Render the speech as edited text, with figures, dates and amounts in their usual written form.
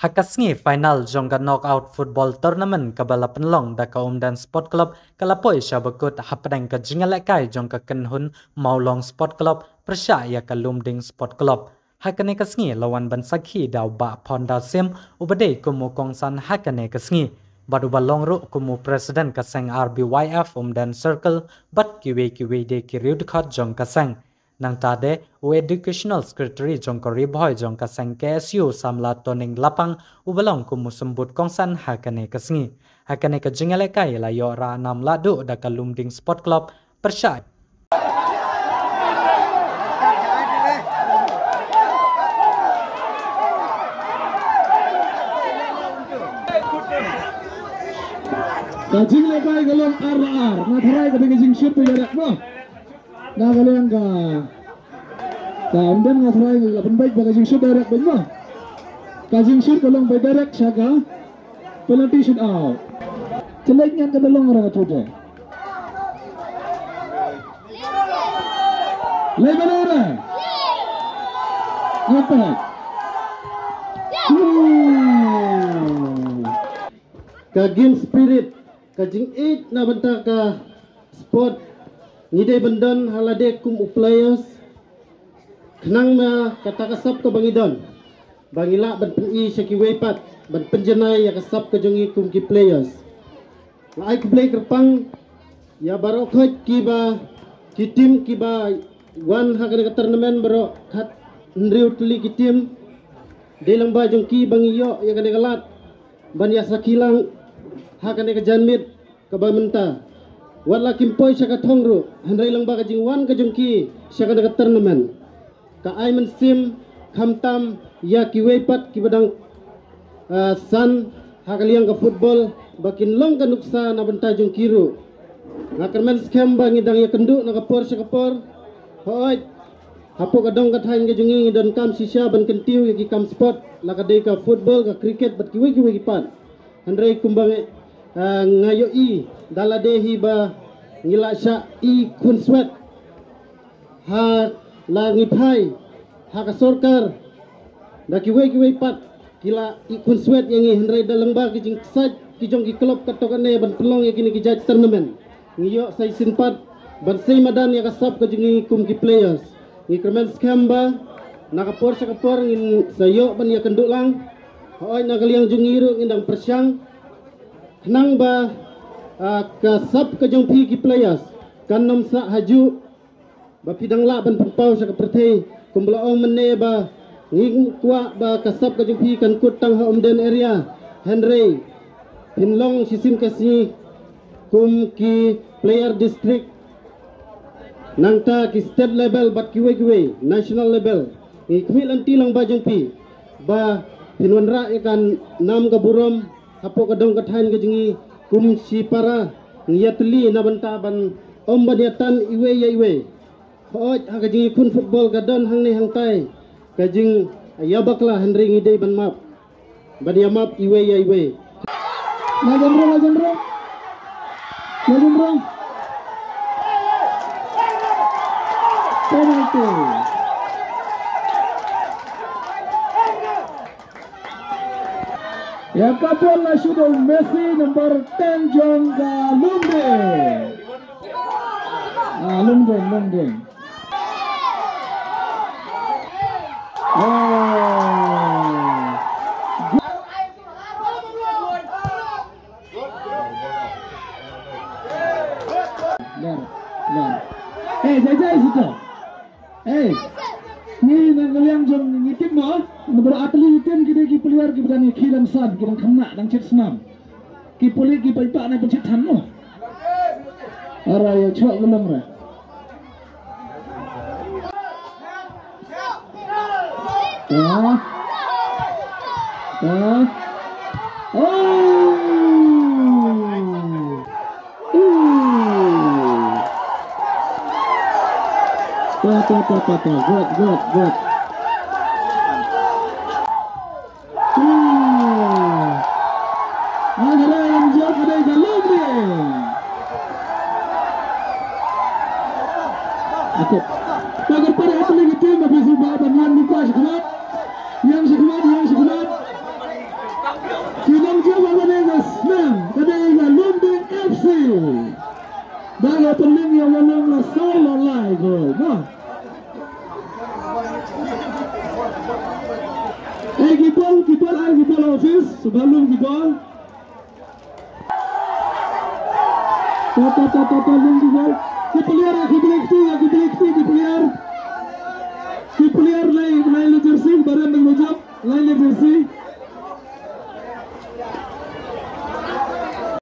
Hakasngi final jongga knockout football tournament kabala penlong da Kaumdan Sport Club kalapoi syabakut hapdang ka jingalekai jongga kenhun Maulong Sport Club persya ya ka Lumding Sport Club. Hakane kasngi lawan ban sakhi daw ba Ponda Sim ubade kumu kongsan hakane kasngi. Badu balong ru kumu president kaseng RBYF Umdan Circle bat kiwe de kiriud khat jong kaseng. Nang tade educational secretary jong ko ribhoy jong kaseng KSU samla toning lapang ubalong kumu sembut kongsan hakane kasngi. Hakane ka jingale kai la yo ra nam ladu da ka Lumding Sport Club persya. Kajing lepai galong RR, matharai ka bigajing shoot pijarak mo. Na galong ka. Kemudian matharai ka penbaik bagajing shoot direct ben mo. Kajing shoot galong by direct syaga. Penalty shoot out. Celek nyan ka dalong orang atude. Level ora. Apa? Kagin spirit kajing 8 na banta ka sport ngide bendan halade kum players kenang na katakasap ka bangidon bangila ban pen sa kiwepat ban penjenay ya kasap ka jongi kum ki players laay ku play kerpang ya baro khot ki ba ki team ki ba wan ha ka tournament baro khat ndriu tli ki team delang ba jong ki bangiyo ya ka galat ban ya sakilang hakane ka janmit ka bamenta wala kimpoy siya ka thongru handray lang ba ka jingwan ka jungki siya ka tournament ka ay man sim khamtam ya kiwepat ki badang san hakaliang ka football bakin long ka nuksa na banta jung kiru ngakarmen scam ba ngidang ya kendu na kapor siya kapor hoy hapo ka dong ka thain ka jungi ngidon kam sisya ban kentiu ki kam sport lakade ka football ka cricket bat kiwe kipan handray kumbang ngayo i daladehi ba ngila sya i kunswet ha langipai ha ka sorkar da kiwe pat kila i kunswet yang i hendrai dalang ba kijing saj kijong ki klub katokane ban pelong ya kini kijaj tournament ngiyo sai sinpat ban sai madan ya kasap ka jingi kum ki players ngi kremen skamba nakapor sa kapor ngin sayo ban ya kenduk lang hoy nagaliang jungiru ngindang persyang nang ba kasap ka jong pi ki players kanom sa haju ba pidang la ban pau sa kaperte kumblaong menne ba nging kwa ba kasap ka jong pi kan kutang ha umden area Henry pinlong sisim kasi kum ki player district nang ta ki state level bat kiwe national level ikmil anti lang ba jong pi ba pinwanra ikan nam ka burom hapo kadong kathain ka jingi kum si para ngiyatli na banta ban ombadiatan iwe hoy ha ka jingi kun football kadon hang ni hang tai ka jing ayabakla Henry ngide ban map badia map iwe lajamro penalty. Ya kapol na sudah Messi nomor 10 jongga Lumding. Lumding. Jajai sudah. Ni nangaliang jom ngitim mo, nomor atli itim kita ki peliar ki berani khilang sad ki khana dang chet senam. Ki poli ki pai pa na pencet than mo. Ara ya chok belum ra. Good. Ada yang jawab dari Lumding. Aku. Kalau pada atlet itu mesti bawa bantuan lupa sekolah. Yang sekolah. Rồi, đó. Gibol office, sebelum Gibol. Tolong Gibol. Gibol.